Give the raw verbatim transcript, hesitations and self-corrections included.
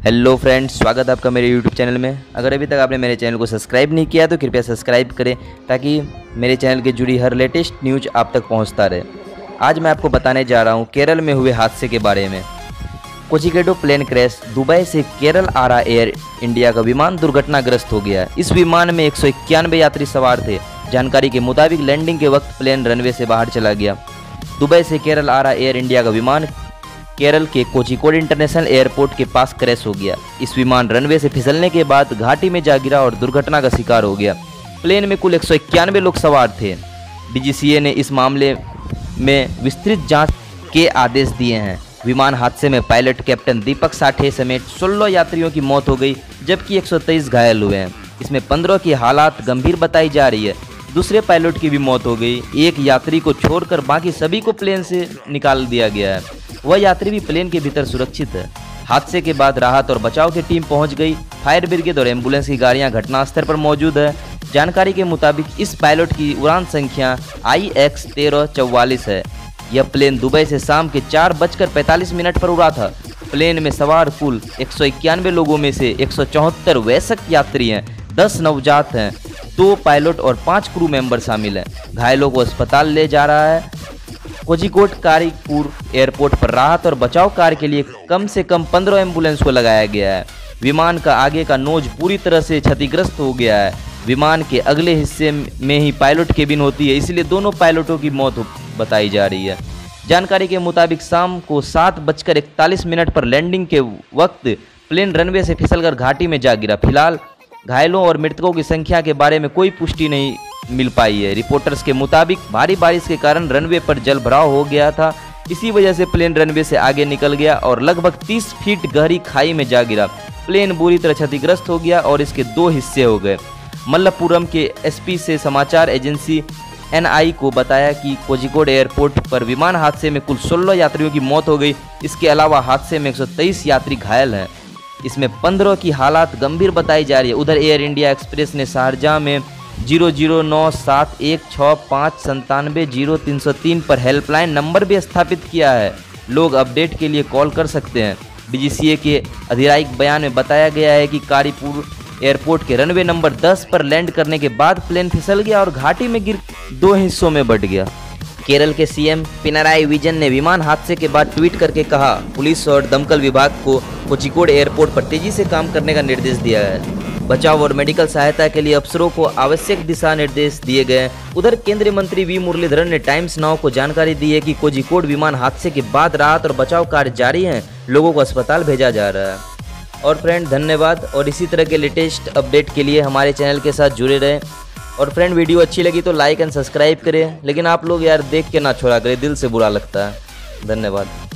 Hello friends, स्वागत है आपका मेरे यूट्यूब चैनल में। अगर अभी तक आपने मेरे चैनल को सब्सक्राइब नहीं किया तो कृपया सब्सक्राइब करें ताकि मेरे चैनल के जुड़ी हर लेटेस्ट न्यूज आप तक पहुंचता रहे। आज मैं आपको बताने जा रहा हूं केरल में हुए हादसे के बारे में। Kozhikode plane crash. दुबई से केरल आ रहा एयर इंडिया का विमान दुर्घटनाग्रस्त हो गया। इस विमान में एक सौ इक्यानवे यात्री सवार थे। जानकारी के मुताबिक लैंडिंग के वक्त प्लेन रनवे से बाहर चला गया। दुबई से केरल आ रहा एयर इंडिया का विमान केरल के कोझिकोड इंटरनेशनल एयरपोर्ट के पास क्रैश हो गया। इस विमान रनवे से फिसलने के बाद घाटी में जा गिरा और दुर्घटना का शिकार हो गया। प्लेन में कुल एक सौ इक्यानवे लोग सवार थे। डीजीसीए ने इस मामले में विस्तृत जांच के आदेश दिए हैं। विमान हादसे में पायलट कैप्टन दीपक साठे समेत सोलह यात्रियों की मौत हो गई, जबकि एक सौ तेईस घायल हुए हैं। इसमें पंद्रह की हालात गंभीर बताई जा रही है। दूसरे पायलट की भी मौत हो गई। एक यात्री को छोड़कर बाकी सभी को प्लेन से निकाल दिया गया है। वह यात्री भी प्लेन के भीतर सुरक्षित है। हादसे के बाद राहत और बचाव की टीम पहुंच गई। फायर ब्रिगेड और एम्बुलेंस की गाड़ियां घटनास्थल पर मौजूद है। जानकारी के मुताबिक इस पायलट की उड़ान संख्या आई एक्स तेरह चौवालीस है। यह प्लेन दुबई से शाम के चार बजकर पैंतालीस मिनट पर उड़ा था। प्लेन में सवार कुल एक सौ इक्यानवे लोगों में से एक सौ चौहत्तर वयस्क यात्री हैं, दस नवजात हैं, दो पायलट और पाँच क्रू मेंबर शामिल हैं। घायलों को अस्पताल ले जा रहा है। कोझिकोड कारीपुर एयरपोर्ट पर राहत और बचाव कार्य के लिए कम से कम पंद्रह एम्बुलेंस को लगाया गया है। विमान का आगे का नोज पूरी तरह से क्षतिग्रस्त हो गया है। विमान के अगले हिस्से में ही पायलट केबिन होती है, इसलिए दोनों पायलटों की मौत बताई जा रही है। जानकारी के मुताबिक शाम को सात बजकर इकतालीस मिनट पर लैंडिंग के वक्त प्लेन रनवे से फिसलकर घाटी में जा गिरा। फिलहाल घायलों और मृतकों की संख्या के बारे में कोई पुष्टि नहीं मिल पाई है। रिपोर्टर्स के मुताबिक भारी बारिश के कारण रनवे पर जल भराव हो गया था। इसी वजह से प्लेन रनवे से आगे निकल गया और लगभग तीस फीट गहरी खाई में जा गिरा। प्लेन बुरी तरह क्षतिग्रस्त हो गया और इसके दो हिस्से हो गए। मल्लपुरम के एसपी से समाचार एजेंसी एनआई को बताया कि कोझिकोड एयरपोर्ट पर विमान हादसे में कुल सोलह यात्रियों की मौत हो गई। इसके अलावा हादसे में एक सौ तेईस यात्री घायल हैं। इसमें पंद्रह की हालात गंभीर बताई जा रही है। उधर एयर इंडिया एक्सप्रेस ने शारजाह में जीरो जीरो नौ सात एक छः पाँच संतानवे जीरो तीन सौ तीन पर हेल्पलाइन नंबर भी स्थापित किया है। लोग अपडेट के लिए कॉल कर सकते हैं। डीजीसीए के आधिकारिक बयान में बताया गया है कि कारीपुर एयरपोर्ट के रनवे नंबर दस पर लैंड करने के बाद प्लेन फिसल गया और घाटी में गिर दो हिस्सों में बंट गया। केरल के सीएम पिनाराई विजयन ने विमान हादसे के बाद ट्वीट करके कहा, पुलिस और दमकल विभाग को कोझिकोड एयरपोर्ट पर तेजी से काम करने का निर्देश दिया है। बचाव और मेडिकल सहायता के लिए अफसरों को आवश्यक दिशा निर्देश दिए गए। उधर केंद्रीय मंत्री वी मुरलीधरन ने टाइम्स नाउ को जानकारी दी है कि कोझिकोड विमान हादसे के बाद राहत और बचाव कार्य जारी हैं। लोगों को अस्पताल भेजा जा रहा है। और फ्रेंड, धन्यवाद। और इसी तरह के लेटेस्ट अपडेट के लिए हमारे चैनल के साथ जुड़े रहें। और फ्रेंड, वीडियो अच्छी लगी तो लाइक एंड सब्सक्राइब करें, लेकिन आप लोग यार देख के ना छोड़ा करें, दिल से बुरा लगता है। धन्यवाद।